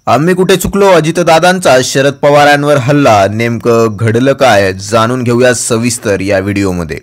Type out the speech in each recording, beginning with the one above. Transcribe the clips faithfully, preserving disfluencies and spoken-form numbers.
आम्ही कुठे चुकलो? अजितदादांचा शरद पवारांवर हल्ला, नेमकं घडलं काय जाणून घेऊया सविस्तर या व्हिडिओमध्ये।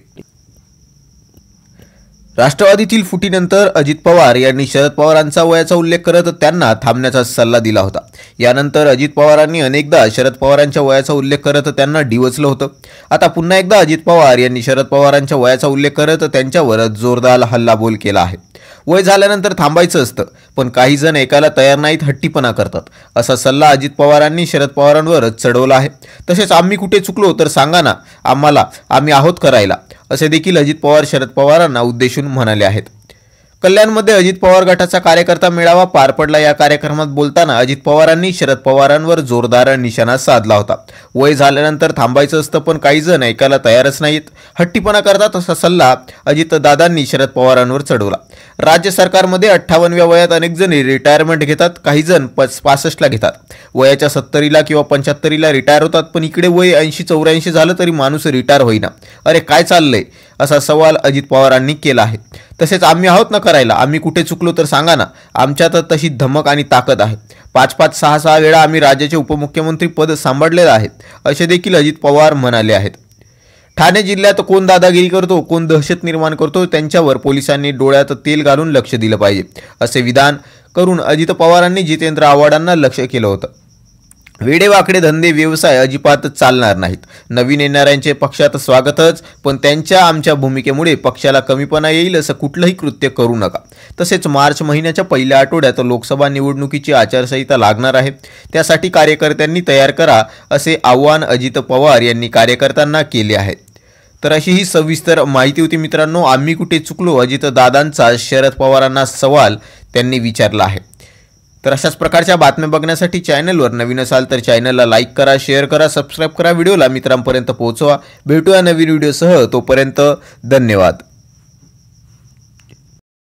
राष्ट्रवादीतील फुटीनंतर अजित पवार यांनी शरद पवारांचा वयाचा उल्लेख करत त्यांना थांबण्याचा सल्ला दिला होता। यानंतर अजित पवारांनी अनेकदा शरद पवारांच्या वयाचा उल्लेख करत त्यांना डिवचलं होतं। आता पुन्हा एकदा अजित पवार यांनी शरद पवारांच्या वयाचा उल्लेख करत त्यांच्यावर जोरदार हल्लाबोल केला आहे। वय झाल्यानंतर थांबायचं असतं, पण काही जण ऐकायला तयार नाहीत, हट्टीपणा करतात, असा सल्ला अजित पवारांनी शरद पवारांवर चढवला आहे। तसेच आम्ही कुठे चुकलो तर सांगा ना आम्हाला, आम्ही आहोत करायला, असे देखील अजित पवार शरद पवारांना उद्देशून म्हणाले आहेत। कल्याणमध्ये अजित पवार गटाचा कार्यकर्ता मेळावा पार पडला। या कार्यक्रमात बोलताना अजित पवारांनी शरद पवारांवर जोरदार निशाणा साधला होता। वय झाल्यानंतर थांबायचं असतं, पण काही जण ऐकायला तयारच नाहीत, हट्टीपणा करतात, असा सल्ला अजितदादांनी शरद पवारांवर चढवला। राज्य सरकारमध्ये अठ्ठावन्नव्या वयात अनेक जण रिटायरमेंट घेतात, काही जण पासष्टला घेतात, वयाच्या सत्तरीला किंवा पंच्याहत्तरीला रिटायर होतात, पण इकडे वय ऐंशी चौऱ्याऐंशी झालं तरी माणूस रिटायर होईना। अरे काय चाललंय, असा सवाल अजित पवारांनी केला आहे। तसेच आम्ही आहोत ना करायला, आम्ही कुठे चुकलो तर सांगा ना, आमच्यात तशी धमक आणि ताकद आहे। पाच पाच सहा सहा वेळा आम्ही राज्याचे उपमुख्यमंत्री पद सांभाळलेलं आहे, असे देखील अजित पवार म्हणाले आहेत। ठाणे जिल्ह्यात कोण दादागिरी करतो, कोण दहशत निर्माण करतो, त्यांच्यावर पोलिसांनी डोळ्यात तेल घालून लक्ष दिलं पाहिजे, असे विधान करून अजित पवारांनी जितेंद्र आव्हाडांना लक्ष केलं होतं। वेडेवाकडे धंदे व्यवसाय अजिबात चालणार नाहीत। नवीन येणाऱ्यांचे पक्षात स्वागतच, पण त्यांच्या आमच्या भूमिकेमुळे पक्षाला कमीपणा येईल असं कुठलंही कृत्य करू नका। तसेच मार्च महिन्याच्या पहिल्या आठवड्यात लोकसभा निवडणुकीची आचारसंहिता लागणार आहे, त्यासाठी कार्यकर्त्यांनी तयार करा, असे आवाहन अजित पवार यांनी कार्यकर्त्यांना केले आहे। तर अशी ही सविस्तर माहिती होती मित्रांनो। आम्ही कुठे चुकलो, अजितदादांचा शरद पवारांना सवाल त्यांनी विचारला आहे। तर अशाच प्रकारच्या बातम्या बघण्यासाठी चॅनलवर नवीन असाल तर चॅनलला लाईक करा, शेअर करा, सबस्क्राईब करा, व्हिडिओला मित्रांपर्यंत पोहोचवा। भेटूया नवीन व्हिडिओसह, तोपर्यंत धन्यवाद।